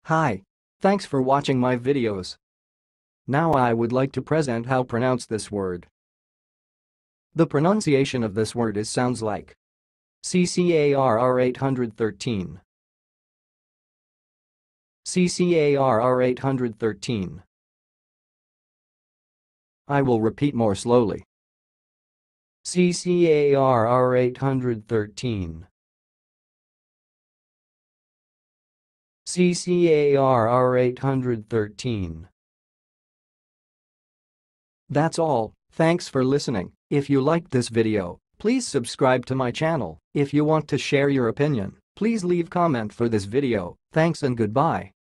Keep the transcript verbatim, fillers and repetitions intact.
Hi. Thanks for watching my videos. Now I would like to present how pronounce this word. The pronunciation of this word is sounds like C C A R R eight thirteen. C C A R R eight thirteen. I will repeat more slowly. C C A R R eight thirteen. C C A R R eight thirteen. That's all. Thanks for listening. If you liked this video, please subscribe to my channel. If you want to share your opinion, please leave comment for this video. Thanks and goodbye.